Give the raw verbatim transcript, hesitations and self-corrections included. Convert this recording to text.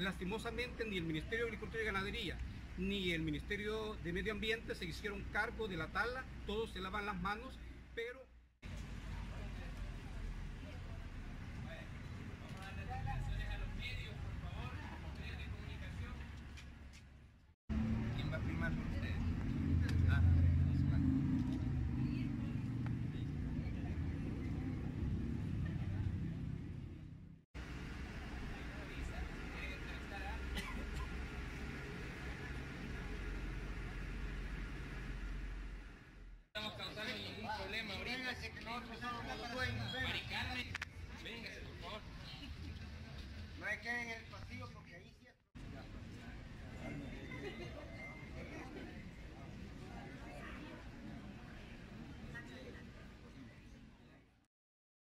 Lastimosamente ni el Ministerio de Agricultura y Ganadería ni el Ministerio de Medio Ambiente se hicieron cargo de la tala, todos se lavan las manos, pero... Vamos a darle declaraciones a los medios, por favor, medios de comunicación. ¿Quién va a firmar por ustedes? Ah, estamos causando ningún problema ahorita. Véngase, que nosotros somos los dueños. Mari Carmen, véngase por favor. No es que en el